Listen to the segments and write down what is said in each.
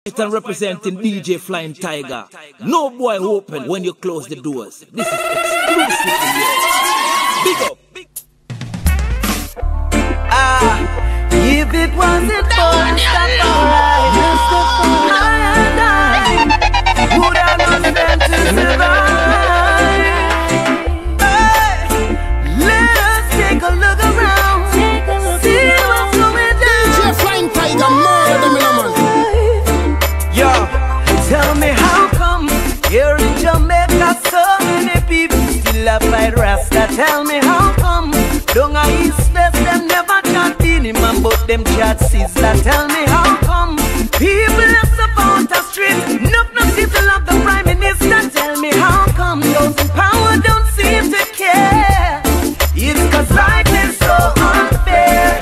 and representing DJ Flying Tiger. No boy open when you close the doors. This is exclusive for you. Big up. If it wasn't for Rastafari, would I not stand to survive? Let us take a look around, see what's going down. DJ Flying Tiger, murder them in a man. Yo, tell me how come here in Jamaica so many people still a fight Rasta? Tell me how come down a East West them never chat him and but them chat Sizzler. Tell me how come people left about the street, no people love the Prime Minister. Tell me how come those in power don't seem to care. It's cause life is so unfair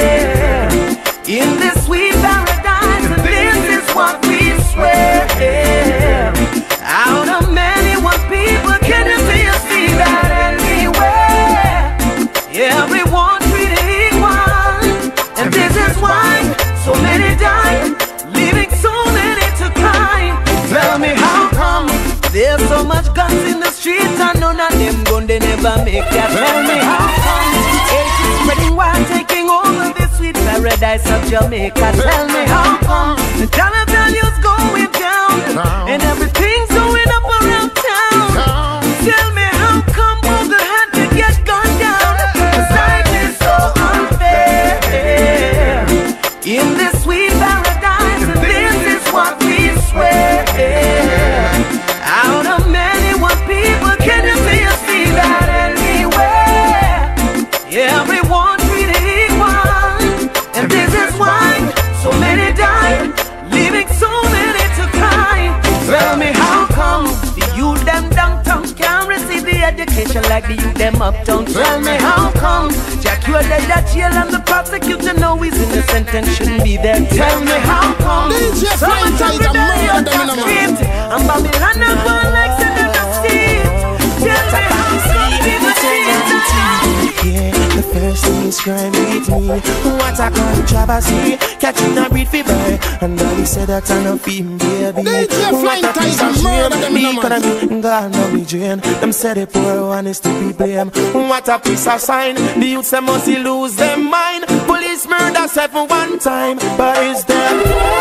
in this sweet paradise, and this is what we swear. Out of many one people, can you see that anywhere? Everyone treated equal, and this is why so many die, leaving so many to cry. Tell me how come there's so much guns in the streets and none of them gun they never make that. Tell me how come hate is spreading while taking over this sweet paradise of Jamaica. Tell me how come the dollar value's going down and everything's going up around town. Tell me how come Google had to get gunned down, 'cause life is so unfair in this sweet paradise, and this is what we swear. Out of many one people, can you see that anywhere? Everyone treated equal, and this is why so many die, leaving so many to cry. Tell me how come the youth them downtown can't receive the education like the youth them uptown? Tell me how come Jack you're dead at jail and the prosecutor know he's innocent and shouldn't be there? Tell me how come DJ so Flying much Tiger, of murder them in a man. and Babylon and one like said in the street. Tell me how come people see that. Yeah, the first thing is crime with me. What a controversy, catching a breed fever, and now we say that I'm a film baby. DJ Flying Tiger, murder them in a man. God know me drain. Them say the poor one is to be blamed. What a piece of sign. The youths them must lose their mind. Police murder 7 one time, but is there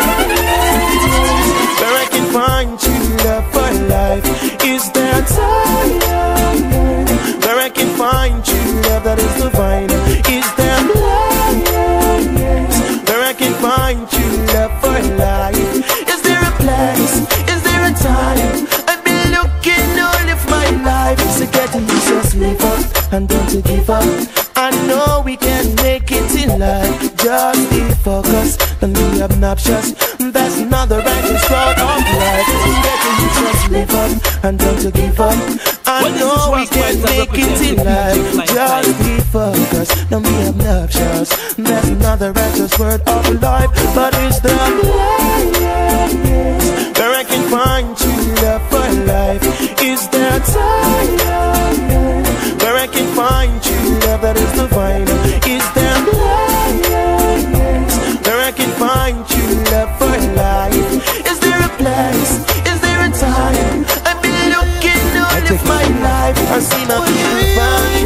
where I can find true love for life? Is there time where I can find true love that is divine? Is there place where I can find true love for life? Is there a place? Is there a time? I've been looking all of my life. So get you just live up and don't give up. I know we can make it in life. Just be focused and be obnoxious. That's not the righteous road of life. Get you just live up and don't give up. I know we can make it in life. Just be focused, don't be obnoxious. That's not the righteous word of life. But it's the place where I can find true love for life. Is there time where I can find true love that is divine? Is there place where I can find true love for life? Is there a place? Is there a time? I've been looking all of my life. I've seen nothing to find.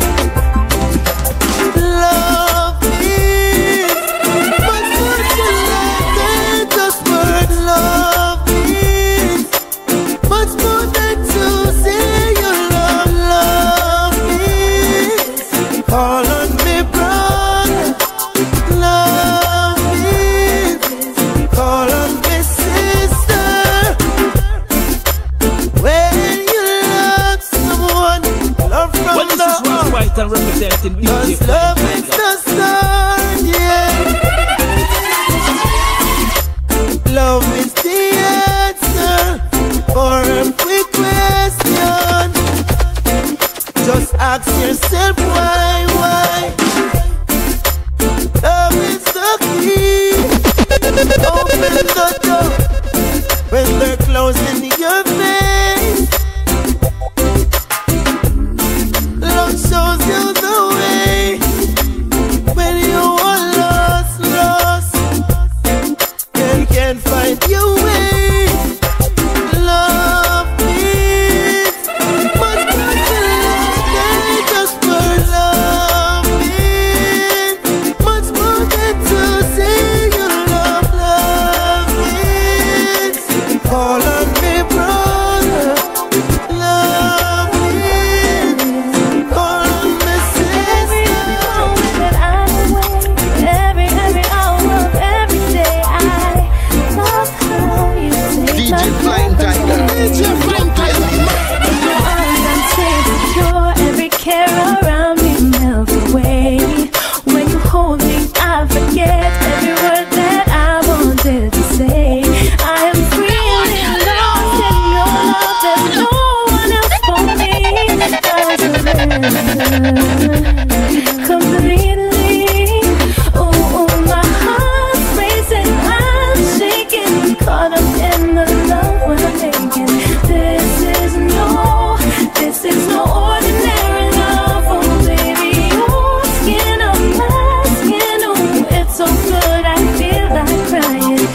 Love is much more to life than just word. Love is much more than to say you love. Love is all on me, brother. Love is all on me, sister. When you love someone, love from Well, this is Ross White and representing DJ cause Flying love is Tiger. the start, yeah. Love is the answer for every question. Just ask yourself why. Love is the key. Open the door when they're closing your face. Love shows you the way when you are lost. Then can't find you. Call on me, brother. Love me. Call on me, sister. That I'm away, every hour of every day. I love how you take DJ Flying Tiger. DJ Flying Tiger. I'm safe, secure, every care around me melts away. When you hold me, I forget every word that I wanted to say. I am freely lost in your love. There's no one else for me. I surrender completely. Oh, my heart's racing, I'm shaking, caught up in the love we're making. This is no ordinary love. Oh, baby, your skin on my skin. Oh, it's so good, I feel like crying.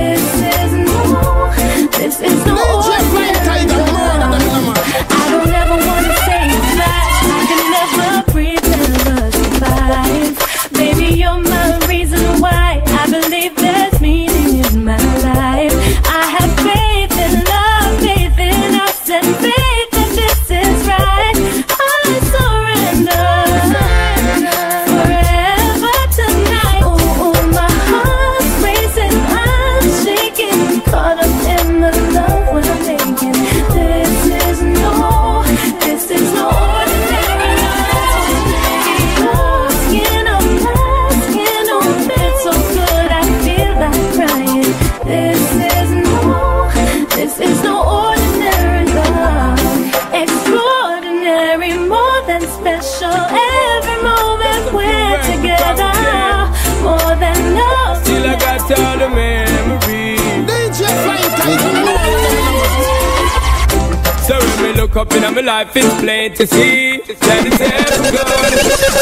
This is no ordinary love. I don't ever wanna say goodbye. I can never breathe, never survive. Baby, you're my reason why I believe there's meaning in my life. I have faith in love, faith in us, and faith that this is right. I surrender forever tonight. Oh, my heart's racing, I'm shaking, caught up in the love we're making. This is no ordinary love. Your skin on my skin, oh, it's so good, I feel like crying. This is no ordinary love. Extraordinary, more than special. Every moment we're together, more than love. Still I got all the memories. DJ Flying Tiger. So when me look up in my life, it's plain to see that it's ever gone.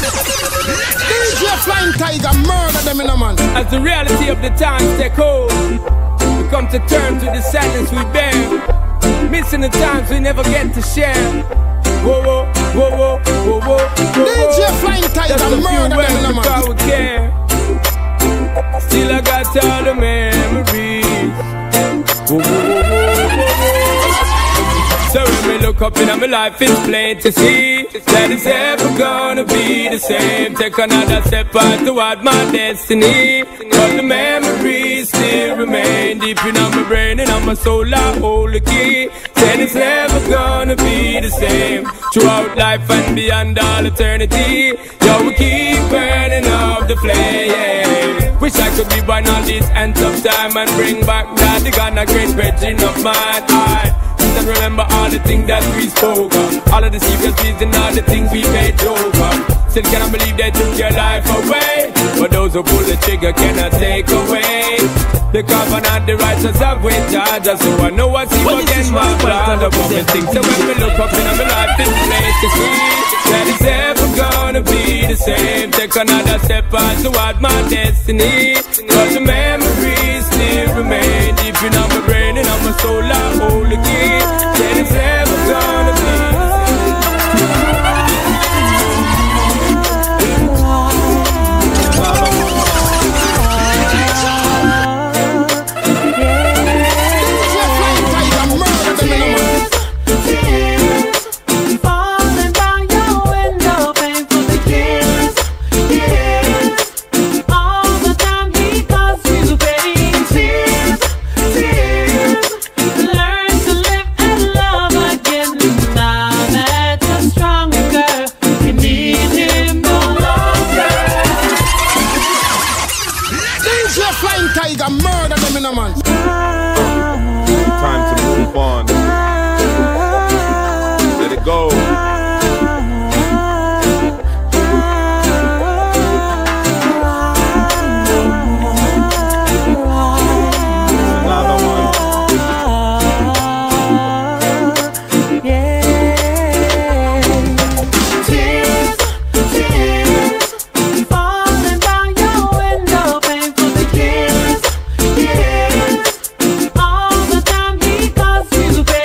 DJ Flying Tiger, murder them in a man. As the reality of the times take hold, we come to terms with the sadness we bear, missing the times we never get to share. Whoa, whoa, whoa, whoa, whoa, whoa, whoa. DJ Flying Tiger, Just a few murder them in a words man. because we care. Still I got all the memories. Whoa, whoa, whoa, whoa, whoa. So when we look up in my life, it's plain to see that it's ever gonna be the same. Take another step on toward my destiny, but the memories still remain deep in my brain and on my soul. I hold the key. Said it's never gonna be the same throughout life and beyond all eternity. Yo, we keep burning up the flame. Wish I could be born on this end of time and bring back that the Ghana great virgin of mine. And remember all the things that we spoke of, all of the secrets and all the things we made joke of. Still cannot believe they took your life away, but those who pull the trigger cannot take away the covenant, the righteous have with Georgia. So I know I see again my blood above me things. So when we look up in my life, it's place to see that it's ever gonna be the same. Take another step on toward my destiny, cause the memories still remain deep in my brain and on my soul. I hold the key. That it's never gonna be Falling by your window, paying for the kiss. All the time because you pay tears. Learn to live and love again. Now that you're stronger, girl, you need him no longer. DJ Flying Tiger, murder them in a man. Time to move on. Let it go. Another one. Tears, falling by your window, paying for the kiss. All the time because you pay.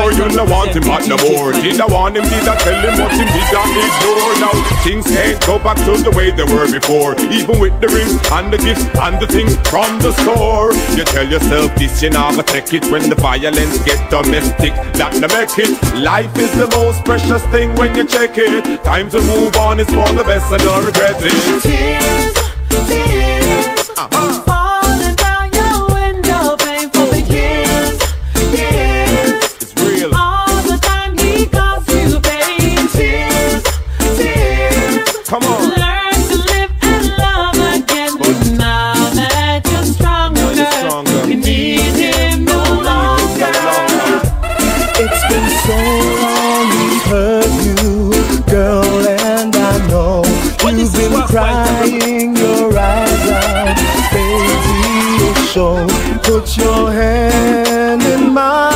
before. You no want him but no more. Did I want him, did I tell him what him did I ignore? Now things can't go back to the way they were before. Even with the rings and the gifts and the things from the store. You tell yourself this, you never take it. When the violence get domestic, that no make it. Life is the most precious thing when you check it. Time to move on, it's for the best and don't regret it. Tears, tears, falling down your window, paying for the years, years. It's real. All the time he calls you pain. Tears, tears. Come on. Learn to live and love again. But now that you're stronger, you need him no longer. It's been so long he's hurt you, girl, and I know you've been crying your eyes out, baby, it's so. Put your hand in mine,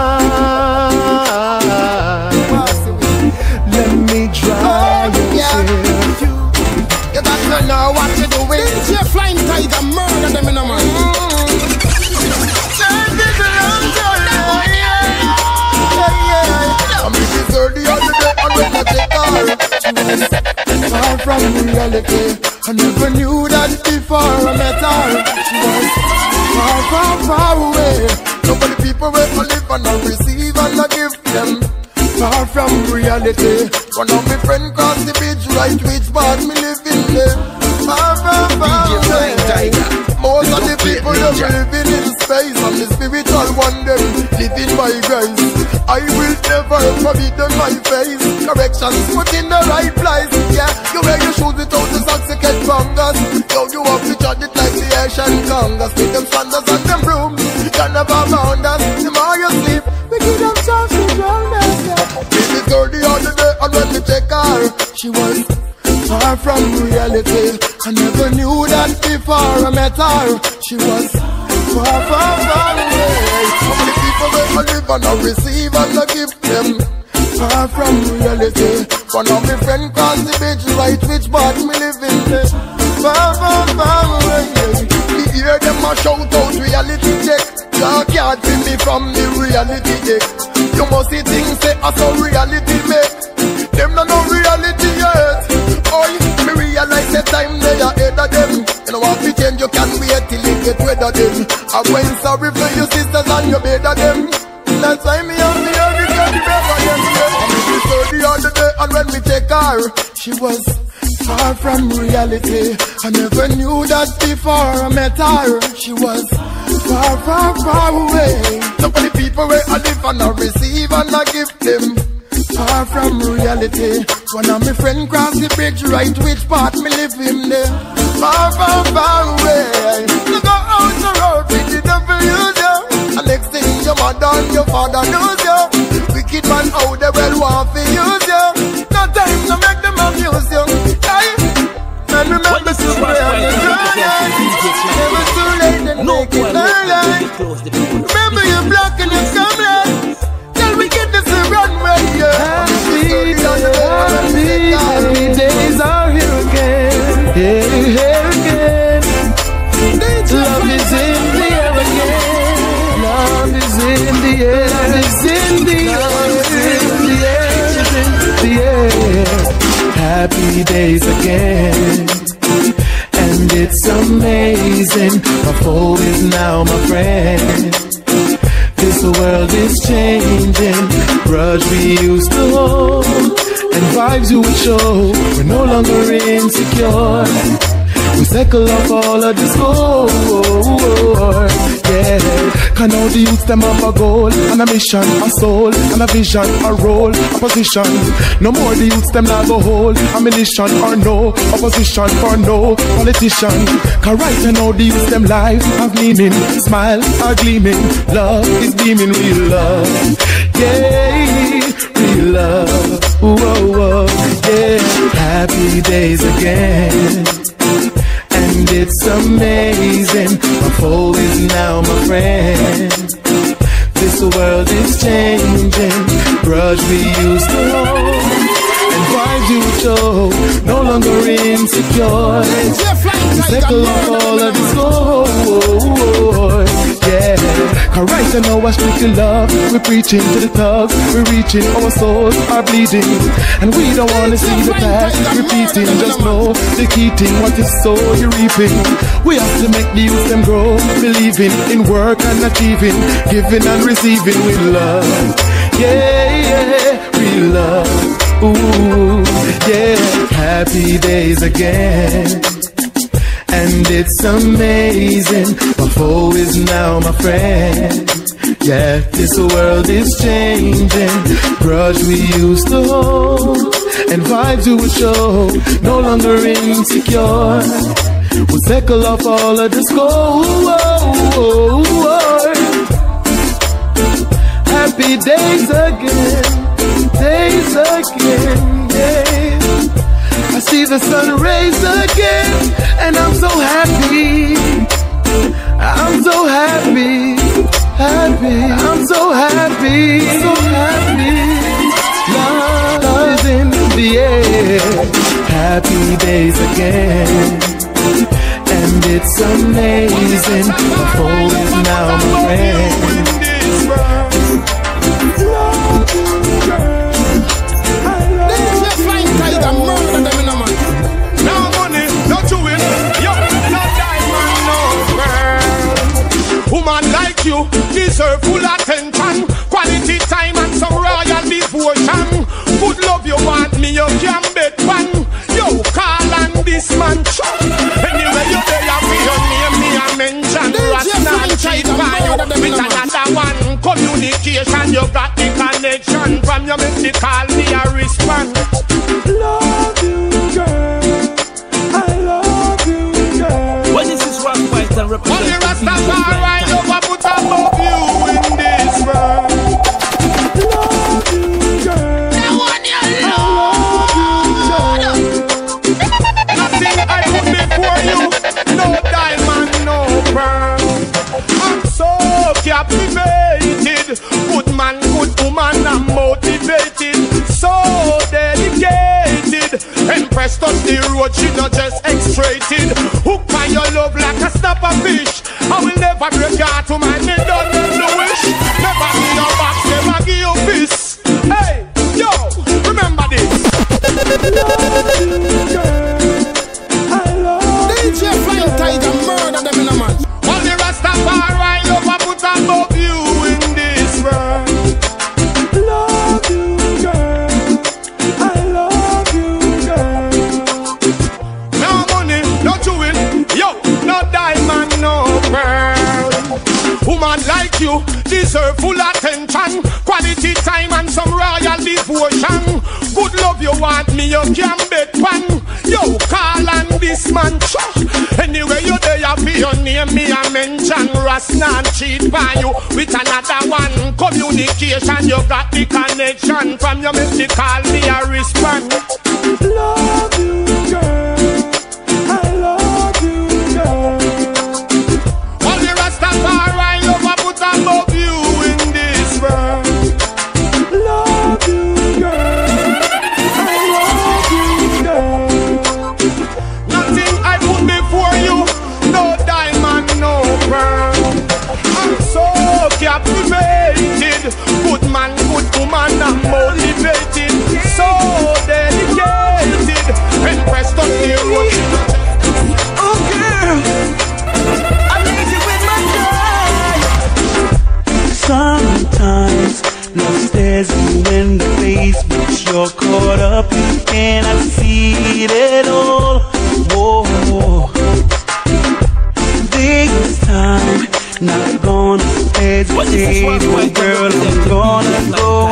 let me dry your tears. You got to know what you're doing. DJ Flying Tiger, murder them in a man. Far from reality, I never knew that before I met her. She was far, far, far away. Nobody people will live and I receive and I give them. Far from reality, one of my friends crossed the bridge, right which part me live in there. Far, far, far away. Most of the people are living in space, and the spiritual one them living by grace. I will never forbid them my face. Corrections put in the right place. Yeah, you wear your shoes without the socks, you get fungus. Yo, you have to judge it like the Asian Congress. With them sandals and them brooms, you can never bound us. The more you sleep, we give them chance to drown us. Baby girl the other day, and when we take her, she was far from reality. I never knew that before I met her. She was far, far, far away. How many people will live and I receive and I give them? Far from reality. One of my friends crossed the bridge, right which part me live in there. Far, far, far away. We hear them a shout out reality check. You can't see me from the reality check. You must see things say as a reality make. Them no know reality yet. Oi, me realize the time they are ahead of them. You know what to change, you can wait till you get rid of them. I'm going sorry for your sisters and your better them. That's why me and me and the girl the better them. So the other day and when we take her, she was far from reality. I never knew that before I met her. She was far, far, far away. So many people where I live and I receive and I give them. Far from reality. One of my friends crossed the bridge, right which part me live in there. Far, far, far away. You go out the road, with the devil use you. And next thing your mother and your father knows you. Wicked man out there well want to use you. No time to make them abuse you. And remember to pray on the ground. Never too late and make it early. Remember you're black and you're coming. Till we get this runway, yeah. Happy days are here again. Here again. Love is in the air again. Love is in the air. Love is in the air. Happy days again. And it's amazing. My foe is now my friend. This world is changing. Grudge we used to hold, and vibes you would show. We're no longer insecure. We cycle off all of this gold. Yeah, can all the youths them have a goal and a mission, a soul and a vision, a role, a position. No more the youths them not go hold a militia or no opposition for no politician. Cause right now the youths them lives have meaning, smile are gleaming, love is beaming, real love. Yeah, real love. Whoa, whoa, yeah. Happy days again. And it's amazing. My foe is now my friend. This world is changing. Grudge we used to hold, and vibes you show. No longer insecure. Cycle off all of this gold. Yeah, Alright, I know I strictly love. We're preaching to the thugs, we're reaching, our souls are bleeding. And we don't wanna see the past repeating. Just know the key thing, what is so you're reaping. We have to make the youth them grow, believing in work and achieving, giving and receiving with love. Yeah, yeah, real love. Ooh, yeah, happy days again. And it's amazing, my foe is now my friend. Yeah, this world is changing. Grudge we used to hold, and vibes we would show, no longer insecure. We'll tackle off all of the score. Happy days again, yeah. I see the sun rays again, and I'm so happy. I'm so happy, I'm so happy, so happy. Love is in the air. Happy days again, and it's amazing. My foe is now my friend. You deserve full attention, quality time and some royal devotion. Good love you want me, you can bet one. Yo, call on this man shot. Anyway, you there, I feel your name, me I mention. Rasta cheat by you with another one. Communication, you got the connection. From your make the call, me a respond. Love you, girl. I love you, girl. Well, this is Rock White and represent the Rastafari, you put above you in this world. Love you, girl. I want your love. Nothing I put before you. No diamond, no pearl. I'm so captivated. Good man, good woman, I'm motivated. So dedicated. Empress touch the road, she not just X-rated. Hook by your love like a snapper fish. I will never break out to my men, don't make no wish. Never be your box, never give you peace. Hey, yo, remember this. Love you, girl. I love DJ Flying Tiger, murder them in a man. all the Rastafari love I put above you in this world. Love you, girl. I love you, girl. No money, no jewel, yo, no diamond, no pearl. Woman like you deserve full attention, quality time and some royal devotion. Good love you want me, you can bet one. Yo, call on this man shot. Anyway, you there, you feel your name, me a mention. Rasta and cheat by you with another one. Communication, you got the connection. From your make the call, me a respond. Love you, girl. I love you, girl. All the Rastafari love I put above you in this world. Love you, girl. I love you, girl. Nothing I put before you. No diamond, no pearl. I'm so captivated. Good man, good woman, I'm motivated. So dedicated. Empress on the road. Oh girl, I'm easy with my time. Sometimes love stares you in the face, but you're caught up, you cannot see it at all. Whoa, this time, not gonna hesitate, oh girl, I'm gonna go